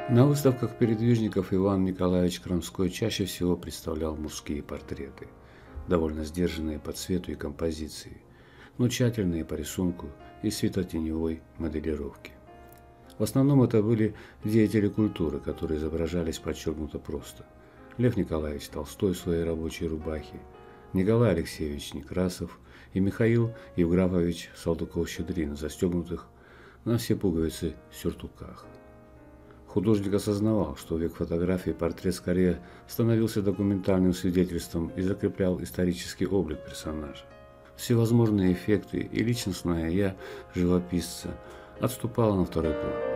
На выставках передвижников Иван Николаевич Крамской чаще всего представлял мужские портреты, довольно сдержанные по цвету и композиции, но тщательные по рисунку и светотеневой моделировке. В основном это были деятели культуры, которые изображались подчеркнуто просто. Лев Николаевич Толстой в своей рабочей рубахе, Николай Алексеевич Некрасов и Михаил Евграфович Салтыков-Щедрин в застегнутых на все пуговицы сюртуках. Художник осознавал, что в век фотографии портрет скорее становился документальным свидетельством и закреплял исторический облик персонажа. Всевозможные эффекты и личностное «я» живописца отступало на второй план.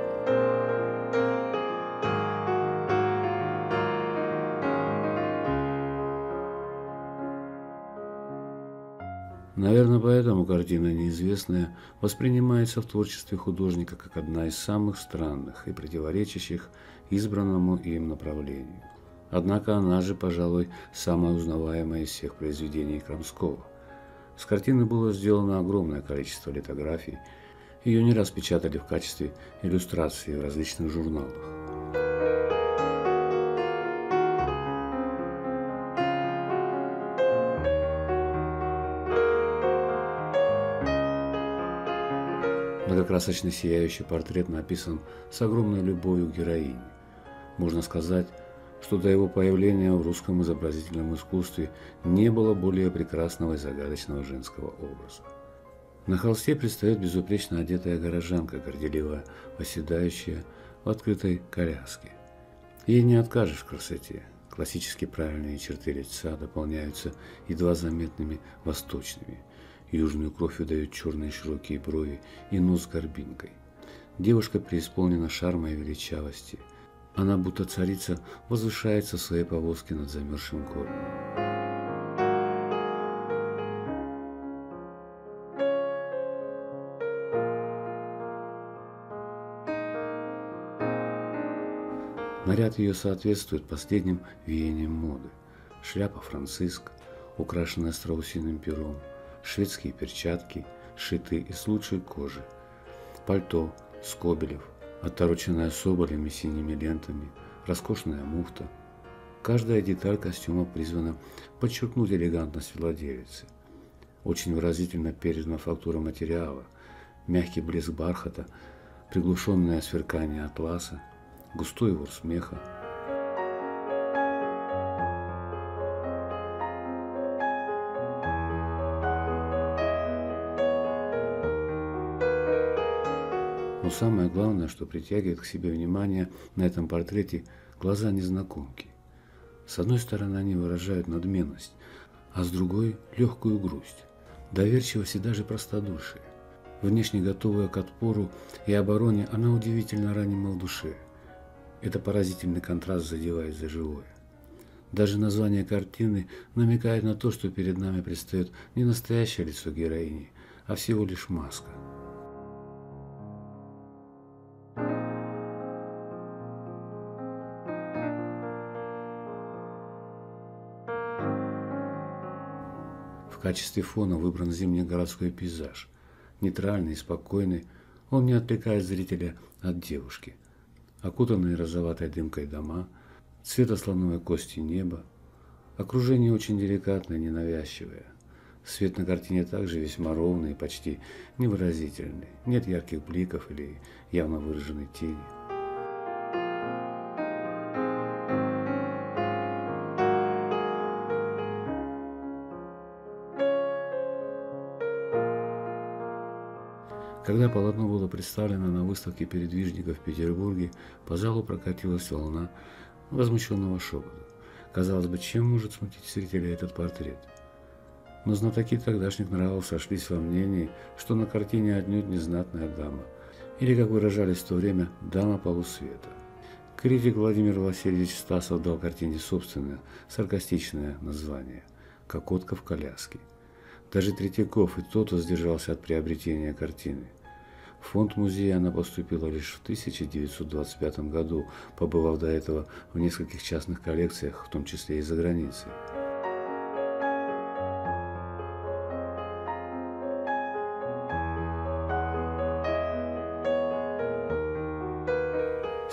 Наверное, поэтому картина «Неизвестная» воспринимается в творчестве художника как одна из самых странных и противоречащих избранному им направлению. Однако она же, пожалуй, самая узнаваемая из всех произведений Крамского. С картины было сделано огромное количество литографий, ее не раз печатали в качестве иллюстрации в различных журналах. Многокрасочно сияющий портрет написан с огромной любовью к героине. Можно сказать, что до его появления в русском изобразительном искусстве не было более прекрасного и загадочного женского образа. На холсте предстает безупречно одетая горожанка, горделиво восседающая в открытой коляске. Ей не откажешь в красоте. Классически правильные черты лица дополняются едва заметными восточными. Южную кровь выдают черные широкие брови и нос с горбинкой. Девушка преисполнена шарма и величавости. Она, будто царица, возвышается в своей повозке над замерзшим городом. Наряд ее соответствует последним веяниям моды. Шляпа Франциск, украшенная страусиным пером, шведские перчатки, сшитые из лучшей кожи, пальто Скобелев, отороченное соболями синими лентами, роскошная муфта. Каждая деталь костюма призвана подчеркнуть элегантность владелицы. Очень выразительно передана фактура материала, мягкий блеск бархата, приглушенное сверкание атласа, густой ворс смеха. Но самое главное, что притягивает к себе внимание на этом портрете глаза незнакомки. С одной стороны, они выражают надменность, а с другой – легкую грусть, доверчивость и даже простодушие. Внешне готовая к отпору и обороне, она удивительно ранима в душе. Это поразительный контраст задевает за живое. Даже название картины намекает на то, что перед нами предстает не настоящее лицо героини, а всего лишь маска. В качестве фона выбран зимний городской пейзаж. Нейтральный и спокойный, он не отвлекает зрителя от девушки. Окутанные розоватой дымкой дома, цвета слоновой кости неба. Окружение очень деликатное, ненавязчивое. Свет на картине также весьма ровный и почти невыразительный. Нет ярких бликов или явно выраженной тени. Когда полотно было представлено на выставке передвижников в Петербурге, по залу прокатилась волна возмущенного шепота. Казалось бы, чем может смутить зрителя этот портрет? Но знатоки тогдашних нравов сошлись во мнении, что на картине отнюдь не знатная дама, или, как выражались в то время, дама полусвета. Критик Владимир Васильевич Стасов дал картине собственное, саркастичное название «Кокотка в коляске». Даже Третьяков и тот воздержался от приобретения картины. В фонд музея она поступила лишь в 1925 году, побывав до этого в нескольких частных коллекциях, в том числе и за границей.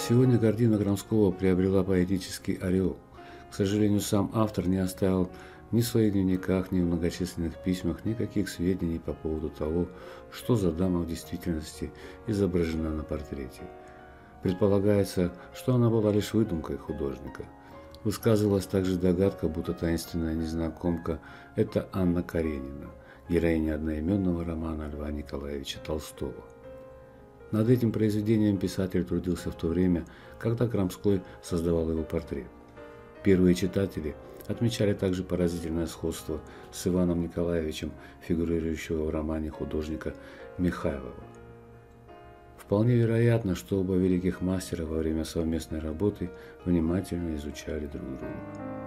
Сегодня картина Крамского приобрела поэтический ореол. К сожалению, сам автор не оставил ни в своих дневниках, ни в многочисленных письмах никаких сведений по поводу того, что за дама в действительности изображена на портрете. Предполагается, что она была лишь выдумкой художника. Высказывалась также догадка, будто таинственная незнакомка – это Анна Каренина, героиня одноименного романа Льва Николаевича Толстого. Над этим произведением писатель трудился в то время, когда Крамской создавал его портрет. Первые читатели отмечали также поразительное сходство с Иваном Николаевичем, фигурирующего в романе художника Михайлова. Вполне вероятно, что оба великих мастера во время совместной работы внимательно изучали друг друга.